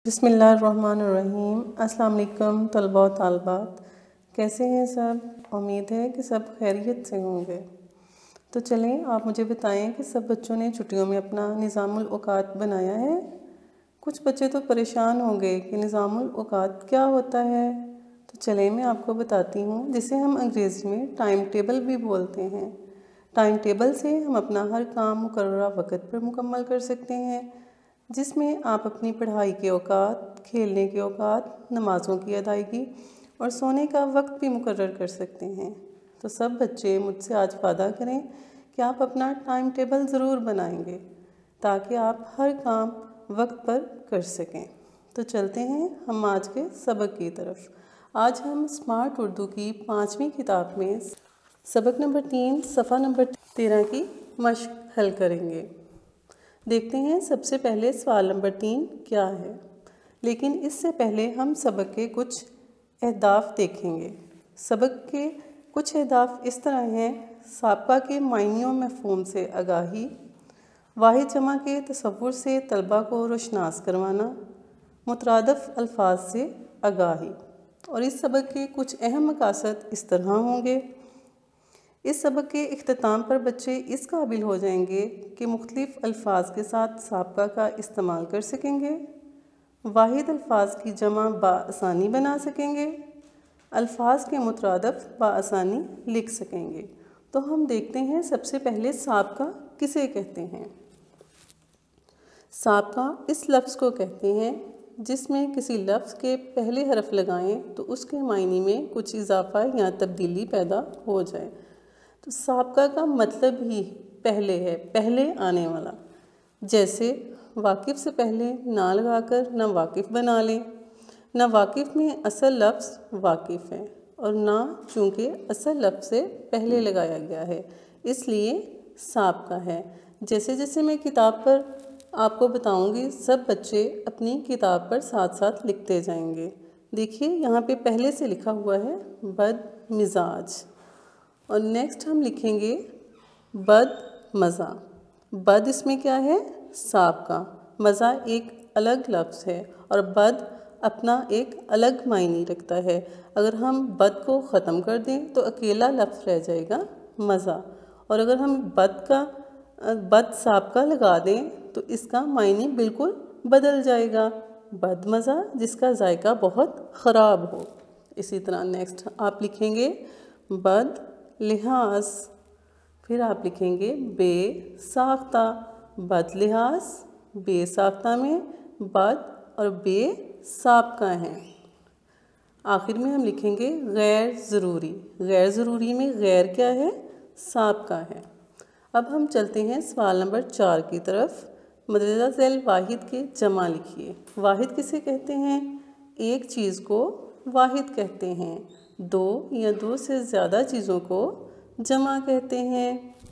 बिस्मिल्लाहिर्रहमानिर्रहीम। अस्सलाम वालेकुम तलबा व तालिबात, कैसे हैं सब? उम्मीद है कि सब खैरियत से होंगे। तो चलें, आप मुझे बताएं कि सब बच्चों ने छुट्टियों में अपना निज़ामुल औक़ात बनाया है? कुछ बच्चे तो परेशान होंगे कि निज़ामुल औक़ात क्या होता है। तो चलें मैं आपको बताती हूँ, जिसे हम अंग्रेज़ी में टाइम टेबल भी बोलते हैं। टाइम टेबल से हम अपना हर काम मुकर्ररा वक़्त पर मुकम्मल कर सकते हैं, जिसमें आप अपनी पढ़ाई के औक़ात, खेलने के औक़ात, नमाज़ों की अदायगी और सोने का वक्त भी मुकर्रर कर सकते हैं। तो सब बच्चे मुझसे आज वादा करें कि आप अपना टाइम टेबल ज़रूर बनाएंगे, ताकि आप हर काम वक्त पर कर सकें। तो चलते हैं हम आज के सबक की तरफ। आज हम स्मार्ट उर्दू की 5वीं किताब में सबक नंबर 3 सफ़ा नंबर 13 की मशक हल करेंगे। देखते हैं सबसे पहले सवाल नंबर 3 क्या है। लेकिन इससे पहले हम सबक के कुछ अहदाफ देखेंगे। सबक के कुछ अहदाफ इस तरह हैं: साबका के मायनियों मफ़हूम से आगाही, वाहिद जमा के तसव्वुर से तलबा को रोशनास करवाना, मुतरादफ़ अल्फाज से आगाही। और इस सबक के कुछ अहम मकासद इस तरह होंगे। इस सबक के इख्तिताम पर बच्चे इस काबिल हो जाएंगे कि मुख्तलिफ़ अल्फाज के साथ साबका का इस्तेमाल कर सकेंगे, वाहिद अल्फाज की जमा बाआसानी बना सकेंगे, अल्फाज के मुतरादफ़ बाआसानी लिख सकेंगे। तो हम देखते हैं सबसे पहले साबका किसे कहते हैं। साबका इस लफ्ज़ को कहते हैं जिसमें किसी लफ्ज़ के पहले हरफ लगाएं तो उसके मायने में कुछ इजाफा या तब्दीली पैदा हो जाए। तो साबका का मतलब ही पहले है, पहले आने वाला। जैसे वाकिफ़ से पहले ना लगाकर ना वाकिफ़ बना लें। ना वाकिफ़ में असल लफ्ज़ वाकिफ़ है और ना चूँकि असल लफ्ज़ से पहले लगाया गया है, इसलिए साबका है। जैसे जैसे मैं किताब पर आपको बताऊंगी, सब बच्चे अपनी किताब पर साथ साथ लिखते जाएंगे। देखिए यहाँ पे पहले से लिखा हुआ है बद मिजाज, और नेक्स्ट हम लिखेंगे बद मज़ा। बद इसमें क्या है? साबका। मज़ा एक अलग लफ्ज़ है और बद अपना एक अलग मायने रखता है। अगर हम बद को ख़त्म कर दें तो अकेला लफ्ज़ रह जाएगा मज़ा, और अगर हम बद साबका लगा दें तो इसका मायने बिल्कुल बदल जाएगा। बद मज़ा जिसका जायका बहुत ख़राब हो। इसी तरह नेक्स्ट आप लिखेंगे बद लिहाज, फिर आप लिखेंगे बेसाख्ता। बद लिहाज, बेसाख्ता में बद और बे साबका हैं। आखिर में हम लिखेंगे गैर ज़रूरी। गैर ज़रूरी में गैर क्या है? साबका है। अब हम चलते हैं सवाल नंबर 4 की तरफ। मदरजा ज़ैल वाहिद के जमा लिखिए। वाहिद किसे कहते हैं? एक चीज़ को वाहिद कहते हैं। दो या दो से ज़्यादा चीज़ों को जमा कहते हैं।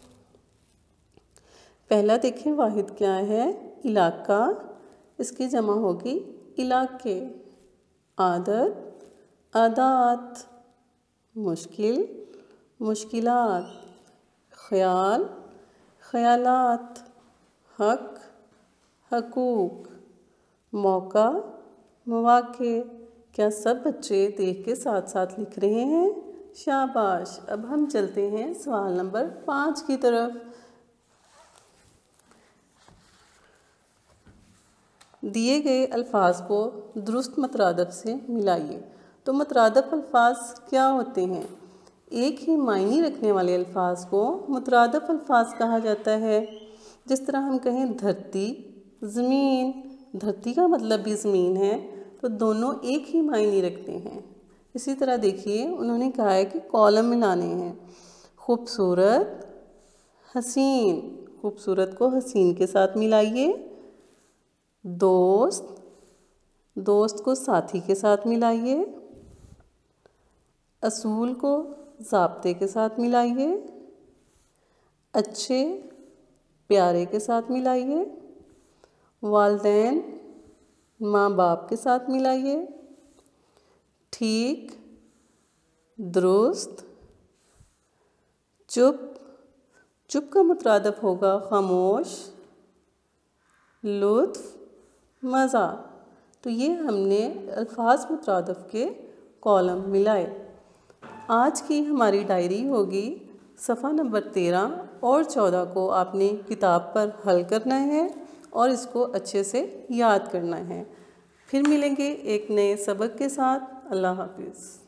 पहला देखें वाहिद क्या है? इलाका, इसकी जमा होगी इलाके। आदत, आदात। मुश्किल, मुश्किलात। ख्याल, ख्यालात। हक, हकूक। मौका, मौके। क्या सब बच्चे देख के साथ साथ लिख रहे हैं? शाबाश। अब हम चलते हैं सवाल नंबर 5 की तरफ। दिए गए अल्फाज को दुरुस्त मुतरादफ़ से मिलाइए। तो मुतरादफ़ अल्फाज क्या होते हैं? एक ही मायने रखने वाले अल्फाज को मुतरादफ़ अल्फाज कहा जाता है। जिस तरह हम कहें धरती, ज़मीन। धरती का मतलब भी ज़मीन है, तो दोनों एक ही मायने रखते हैं। इसी तरह देखिए उन्होंने कहा है कि कॉलम मिलाने हैं। खूबसूरत, हसीन। खूबसूरत को हसीन के साथ मिलाइए। दोस्त, दोस्त को साथी के साथ मिलाइए। असूल को ज़ाब्ते के साथ मिलाइए। अच्छे, प्यारे के साथ मिलाइए। वालिदैन, माँ बाप के साथ मिलाइए। ठीक, दुरुस्त। चुप, चुप का मुतरादफ़ होगा खामोश। लुत्फ़, मज़ा। तो ये हमने अल्फाज मुतरादिफ के कॉलम मिलाए। आज की हमारी डायरी होगी सफ़ा नंबर 13 और 14 को आपने किताब पर हल करना है और इसको अच्छे से याद करना है। फिर मिलेंगे एक नए सबक के साथ। अल्लाह हाफिज़।